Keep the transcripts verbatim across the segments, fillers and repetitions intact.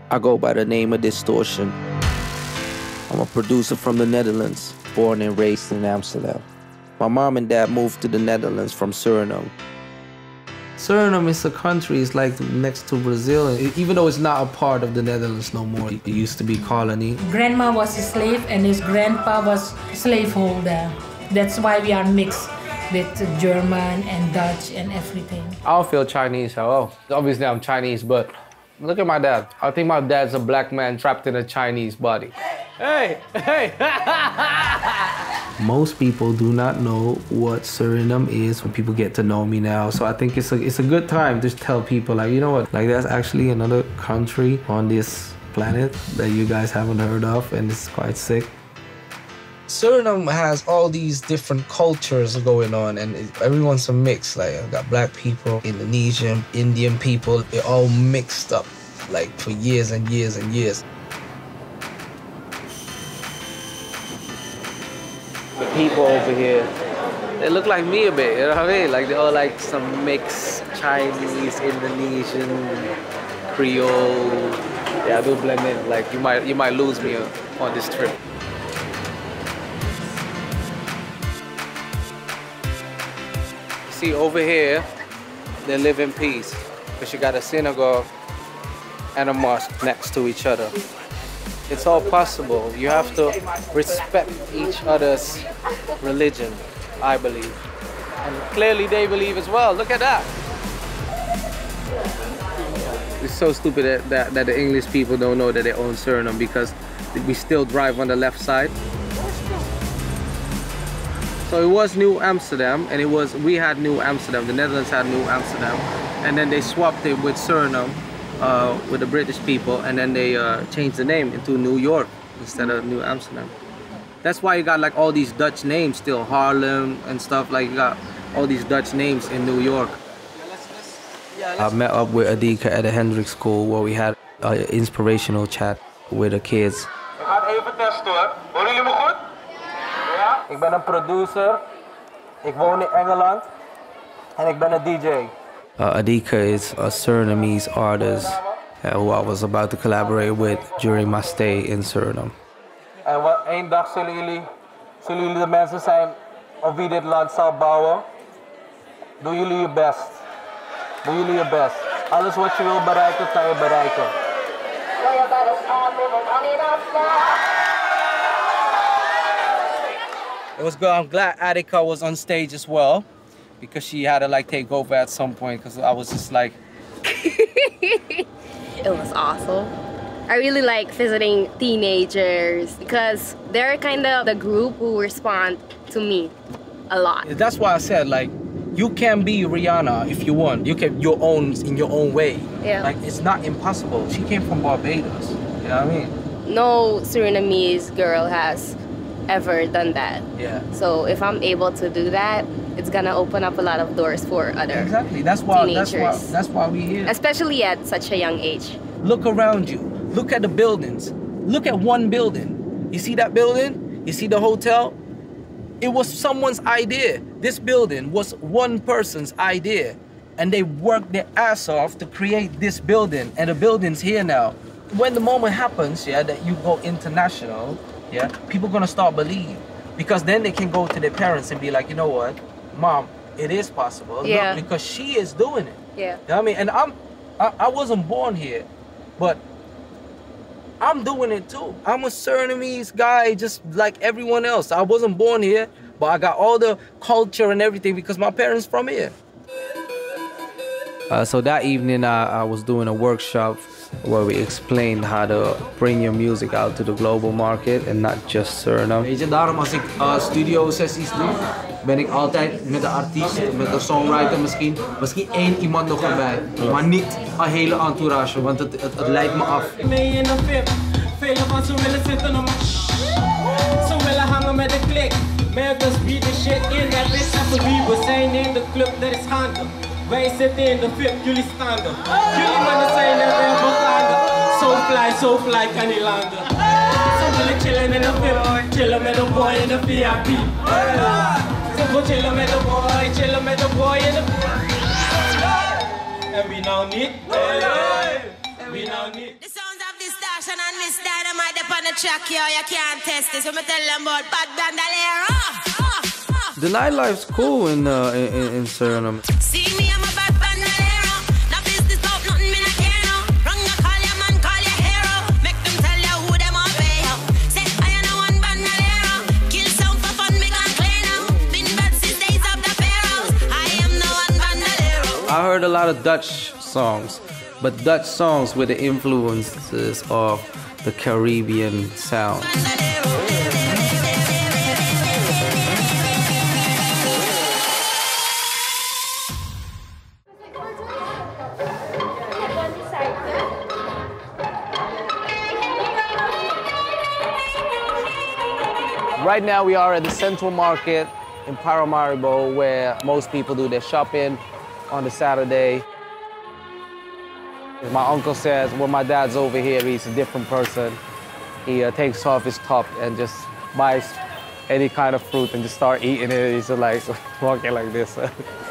I go by the name of Diztortion. I'm a producer from the Netherlands, born and raised in Amsterdam. My mom and dad moved to the Netherlands from Suriname. Suriname is a country, it's like next to Brazil, even though it's not a part of the Netherlands no more. It used to be a colony. Grandma was a slave and his grandpa was a slaveholder. That's why we are mixed with German and Dutch and everything. I don't feel Chinese at all. Obviously I'm Chinese, but look at my dad. I think my dad's a black man trapped in a Chinese body. Hey, hey! Most people do not know what Suriname is when people get to know me now. So I think it's a, it's a good time to tell people, like, you know what, like there's actually another country on this planet that you guys haven't heard of, and it's quite sick. Suriname has all these different cultures going on, and it, everyone's a mix. Like, I've got black people, Indonesian, Indian people, they're all mixed up, like, for years and years and years. The people over here, they look like me a bit, you know what I mean? Like, they're all like some mixed Chinese, Indonesian, Creole. Yeah, I do blend in. Like, you might, you might lose me on this trip. See, over here, they live in peace, because you got a synagogue and a mosque next to each other. It's all possible. You have to respect each other's religion, I believe. And clearly they believe as well. Look at that. It's so stupid that, that, that the English people don't know that they own Suriname, because we still drive on the left side. So it was New Amsterdam, and it was, we had New Amsterdam, the Netherlands had New Amsterdam, and then they swapped it with Suriname, uh, with the British people, and then they uh, changed the name into New York instead of New Amsterdam. That's why you got like all these Dutch names still, Harlem and stuff, like you got all these Dutch names in New York. I met up with Adika at the Hendrix School where we had an inspirational chat with the kids. Ik ga even testen hoor. Horen jullie me goed? Ik ben een producer, ik woon in Engeland en ik ben een D J. Uh, Adika is a Surinamese artist uh, who I was about to collaborate with during my stay in Suriname. En wat, één dag zullen jullie, zullen jullie de mensen zijn op wie dit land zal bouwen. Doe jullie je best. Doe jullie je best. Alles wat je wil bereiken, kan je bereiken. It was good. I'm glad Adika was on stage as well, because she had to like take over at some point, because I was just like... It was awesome. I really like visiting teenagers because they're kind of the group who respond to me a lot. That's why I said, like, you can be Rihanna if you want. You can your own in your own way. Yeah. Like, it's not impossible. She came from Barbados. You know what I mean? No Surinamese girl has ever done that. Yeah. So if I'm able to do that, it's gonna open up a lot of doors for other exactly. That's why. teenagers. That's why. That's why we here. Especially at such a young age. Look around you. Look at the buildings. Look at one building. You see that building? You see the hotel? It was someone's idea. This building was one person's idea. And they worked their ass off to create this building. And the building's here now. When the moment happens, yeah, that you go international, yeah, people gonna start believing. Because then they can go to their parents and be like, you know what, Mom, it is possible. Yeah. Look, because she is doing it. Yeah. You know what I mean? And I'm, I, I wasn't born here, but I'm doing it too. I'm a Surinamese guy just like everyone else. I wasn't born here, but I got all the culture and everything because my parents from here. Uh, so that evening I, I was doing a workshop where we explained how to bring your music out to the global market and not just Suriname. Weet je, daarom als ik uh, studio sessies doe, ben ik altijd met de artiest, met de songwriter misschien, misschien één iemand nog erbij, maar niet een hele entourage, want het, het, het leidt me af. Mee in een vip, velen van ze willen zitten om ze willen hangen met de klik. Merkers bieden shit in, er is even wie we zijn in de club, er is gaande. Wij zitten in de vip, jullie staan er. Jullie mannen zijn er weer begaande. So fly, so fly, kan niet landen. Ze willen chillen in de vip, chillen met een boy in de V I P. Ze willen chillen met een boy, chillen met een boy in de V I P. En wie nou niet? Wie nou niet? Diztortion and Miss Dynamite up on the track, yo. You can't test this. So me tell them about bad bandalero. Oh, oh. The nightlife's cool in uh, in, in Suriname. See me, I'm a bad bandalero. No business about nothing, me not care no. Wrong, you call your man, call your hero. Make them tell you who them all pay yo. Say I am no one bandalero. Kill sound for fun, me gone clean now. Been bad since days of the pharaohs. I am no one bandalero. I heard a lot of Dutch songs, but Dutch songs with the influences of the Caribbean sound. Right now we are at the Central Market in Paramaribo, where most people do their shopping on the Saturday. My uncle says when my dad's over here, he's a different person. He uh, takes off his top and just buys any kind of fruit and just start eating it. He's just like walking like this.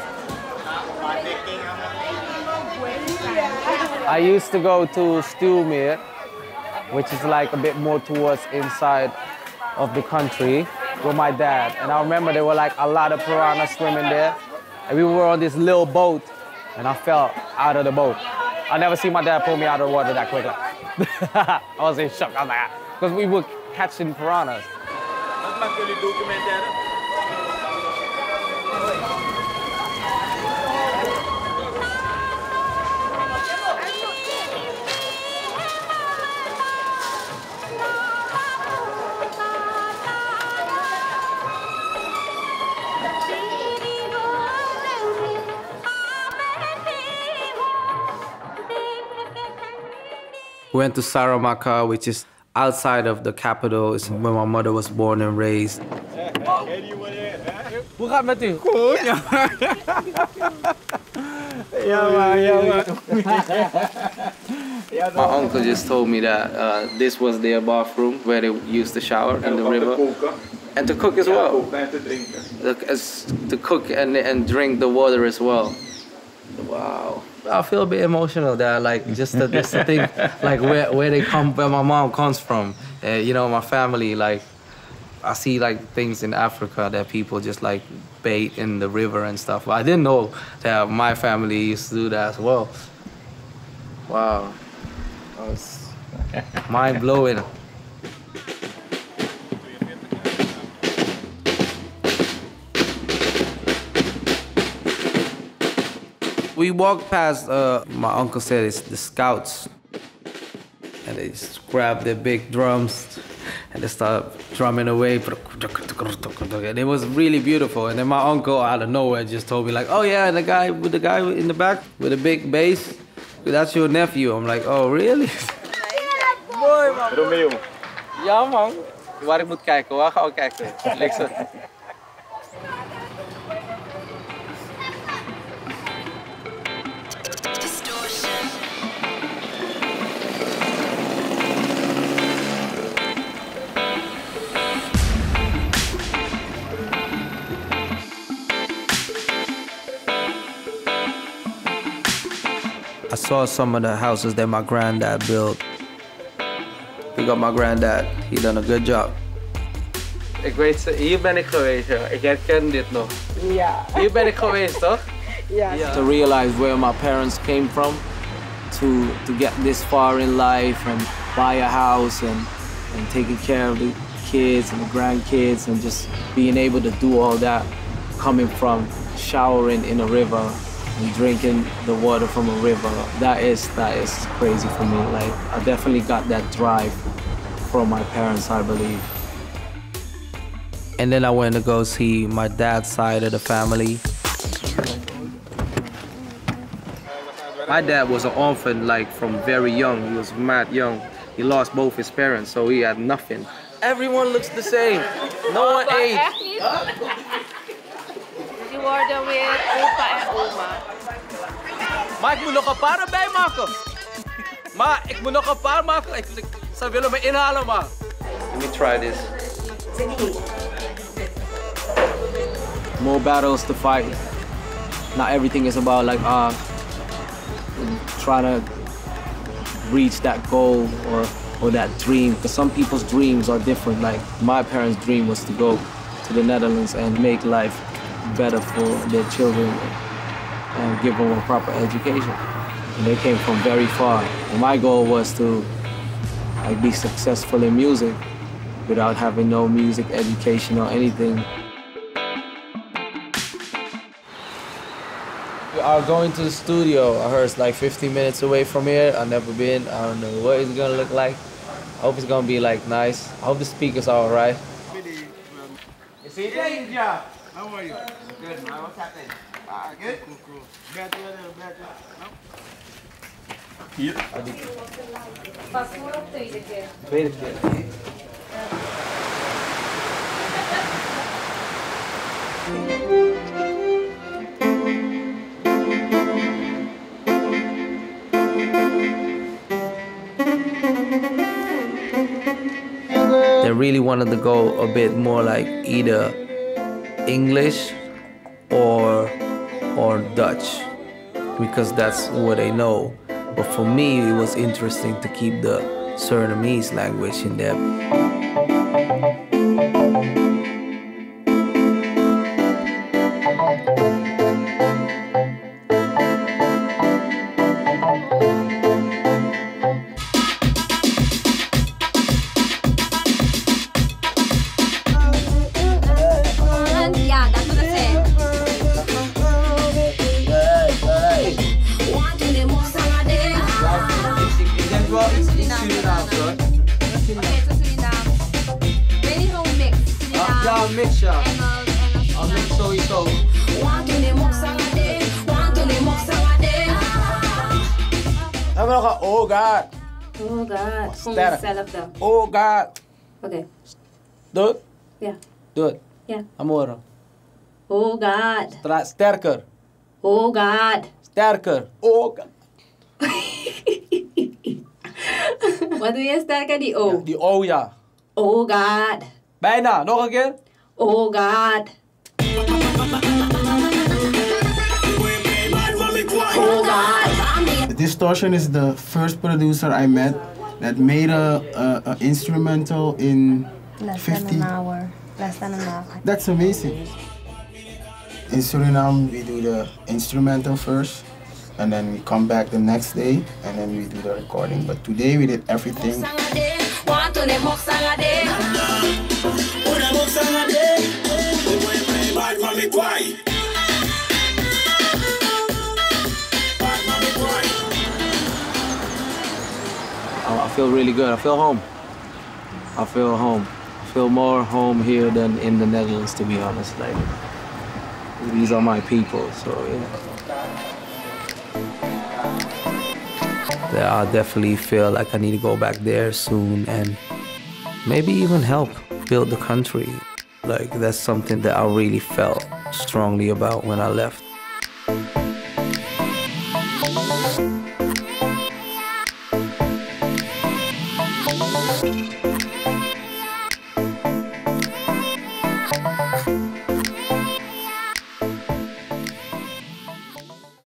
I used to go to Steelmeer, which is like a bit more towards inside of the country with my dad. And I remember there were like a lot of piranhas swimming there. And we were on this little boat and I fell out of the boat. I never see my dad pull me out of the water that quickly. I was in shock. I was like, because we were catching piranhas. Wat maken jullie documentaire? We went to Saramacca, which is outside of the capital. It's where my mother was born and raised. Hoe gaat het met u? Goed, ja. Ja, maar, ja, maar. My uncle just told me that uh, this was their bathroom where they used to shower in the river. And to cook as well. To cook and, and drink the water as well. Wow. I feel a bit emotional there, like just the, just the thing, like where, where they come, where my mom comes from. Uh, you know, my family, like, I see like things in Africa that people just like bathe in the river and stuff. But I didn't know that my family used to do that as well. Wow. That was mind blowing. We walked past, uh, my uncle said it's the scouts. And they just grabbed their big drums and they started drumming away. And it was really beautiful. And then my uncle out of nowhere just told me like, oh yeah, the guy with the guy in the back with the big bass, that's your nephew. I'm like, oh really? Mooi man. Romeo. Ja man. Waar ik moet kijken, waar gaan we kijken? Lekker. I saw some of the houses that my granddad built. Big up my granddad, he done a good job. Ik weet, hier ben ik geweest, ja. Ik herken dit nog. Ja. Hier ben ik geweest, toch? Ja. Ja. To realize where my parents came from, to to get this far in life and buy a house and and taking care of the kids and the grandkids and just being able to do all that, coming from showering in a river and drinking the water from a river, that is that is crazy for me. Like, I definitely got that drive from my parents, I believe. And then I went to go see my dad's side of the family. My dad was an orphan, like, from very young. He was mad young. He lost both his parents, so he had nothing. Everyone looks the same. No one aged. Die worden weer opa en oma. Maar ik moet nog een paar erbij maken. Maar ik moet nog een paar maken. Ik, ik, ze willen me inhalen, maar. Let me try this. More battles to fight. Not everything is about like uh trying to reach that goal or, or that dream. Because some people's dreams are different. Like my parents' dream was to go to the Netherlands and make life better for their children and give them a proper education. And they came from very far. And my goal was to like, be successful in music without having no music education or anything. We are going to the studio. I heard it's like fifteen minutes away from here. I've never been. I don't know what it's gonna look like. I hope it's gonna be like nice. I hope the speakers are all right. See, Danger. How are you? Good, man. What's happening? Ah, good. Cool, cool. Better, better. No? Hier. Tweede keer. They really wanted to go a bit more like either English or or Dutch, because that's what they know. But for me, it was interesting to keep the Surinamese language in there. Ja, mix ja. I'll mix sowieso. Hebben we nog een oh god? Oh god, voor Sterk. mezelf dan. Oh god. Oké, Doe het. ja. Doe het. Ja. Amore. Oh god. Stra- Sterker. Oh god. Sterker. Oh god. Wat doe je sterker, die O? Die oh ja. Oh god. Bijna. Nog een keer. Oh god. Oh god. Diztortion is the first producer I met that made a, a, a instrumental in Less fifty. than an hour. Less than an hour. That's amazing. In Suriname, we do the instrumental first, and then we come back the next day, and then we do the recording. But today we did everything. I feel really good. I feel home. I feel home. I feel more home here than in the Netherlands, to be honest. Like, these are my people, so yeah. Yeah, I definitely feel like I need to go back there soon and maybe even help build the country. Like, that's something that I really felt strongly about when I left. Thank you.